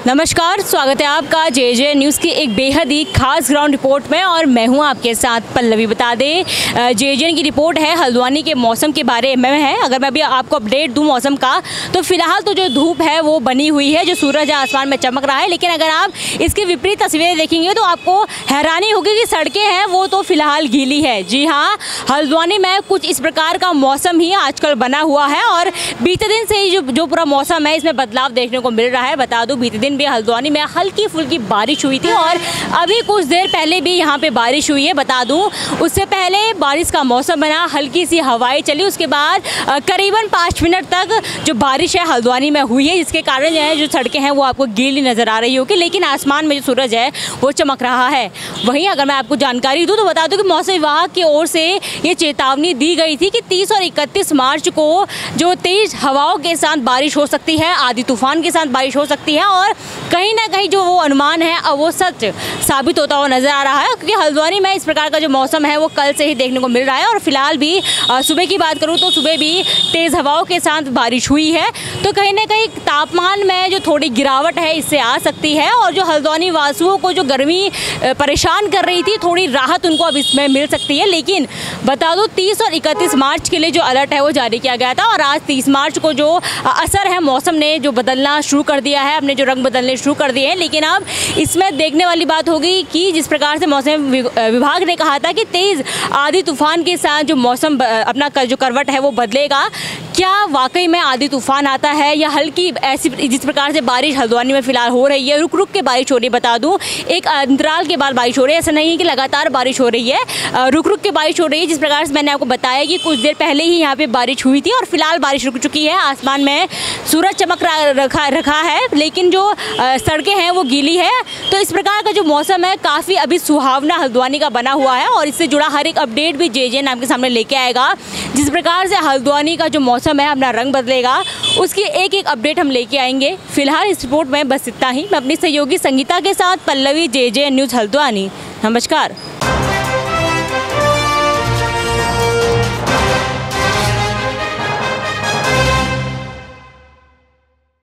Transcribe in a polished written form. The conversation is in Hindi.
नमस्कार, स्वागत है आपका जे न्यूज़ की एक बेहद ही खास ग्राउंड रिपोर्ट में और मैं हूं आपके साथ पल्लवी। बता दें जे की रिपोर्ट है हल्द्वानी के मौसम के बारे में है। अगर मैं अभी आपको अपडेट दूं मौसम का, तो फिलहाल तो जो धूप है वो बनी हुई है, जो सूरज है आसमान में चमक रहा है। लेकिन अगर आप इसकी विपरीत तस्वीरें देखेंगे तो आपको हैरानी होगी कि सड़कें हैं वो तो फिलहाल गीली है। जी हाँ, हल्द्वानी में कुछ इस प्रकार का मौसम ही आजकल बना हुआ है और बीते दिन से ही जो पूरा मौसम है इसमें बदलाव देखने को मिल रहा है। बता दूं बीते दिन भी हल्द्वानी में हल्की फुल्की बारिश हुई थी और अभी कुछ देर पहले भी यहाँ पे बारिश हुई है। बता दूं उससे पहले बारिश का मौसम बना, हल्की सी हवाएं चली, उसके बाद करीबन 5 मिनट तक जो बारिश है हल्द्वानी में हुई है, जिसके कारण जो सड़कें हैं वो आपको गीली नज़र आ रही होगी। लेकिन आसमान में जो सूरज है वो चमक रहा है। वहीं अगर मैं आपको जानकारी दूँ तो बता दूँ कि मौसम विभाग की ओर से ये चेतावनी दी गई थी कि 30 और 31 मार्च को जो तेज़ हवाओं के साथ बारिश हो सकती है, आंधी तूफान के साथ बारिश हो सकती है और कहीं ना कहीं जो वो अनुमान है अब वो सच साबित होता हुआ नज़र आ रहा है। क्योंकि हल्द्वानी में इस प्रकार का जो मौसम है वो कल से ही देखने को मिल रहा है और फिलहाल भी सुबह की बात करूँ तो सुबह भी तेज़ हवाओं के साथ बारिश हुई है। तो कहीं ना कहीं तापमान में जो थोड़ी गिरावट है इससे आ सकती है और जो हल्द्वानी वासियों को जो गर्मी परेशान कर रही थी, थोड़ी राहत उनको अब इसमें मिल सकती है। लेकिन बता दूँ 30 और 31 मार्च के लिए जो अलर्ट है वो जारी किया गया था और आज 30 मार्च को जो असर है मौसम ने जो बदलना शुरू कर दिया है, अपने जो रंग बदलने शुरू कर दिए हैं। लेकिन अब इसमें देखने वाली बात होगी कि जिस प्रकार से मौसम विभाग ने कहा था कि तेज़ आंधी तूफान के साथ जो मौसम अपना जो करवट है वो बदलेगा, क्या वाकई में आंधी तूफान आता है या हल्की ऐसी जिस प्रकार से बारिश हल्द्वानी में फिलहाल हो रही है, रुक रुक के बारिश हो रही है। बता दूं एक अंतराल के बाद बारिश हो रही है, ऐसा नहीं है कि लगातार बारिश हो रही है, रुक रुक के बारिश हो रही है। जिस प्रकार से मैंने आपको बताया कि कुछ देर पहले ही यहाँ पे बारिश हुई थी और फिलहाल बारिश रुक चुकी है। आसमान में सूरज चमक रखा है लेकिन जो सड़कें हैं वो गीली है। तो इस प्रकार का जो मौसम है काफ़ी अभी सुहावना हल्द्वानी का बना हुआ है और इससे जुड़ा हर एक अपडेट भी जे आपके सामने लेके आएगा। जिस प्रकार से हल्द्वानी का जो मौसम है अपना रंग बदलेगा उसकी एक एक अपडेट हम लेके आएंगे। फिलहाल इस रिपोर्ट में बस इतना ही। मैं अपनी सहयोगी संगीता के साथ पल्लवी, जे न्यूज़ हल्द्वानी। नमस्कार।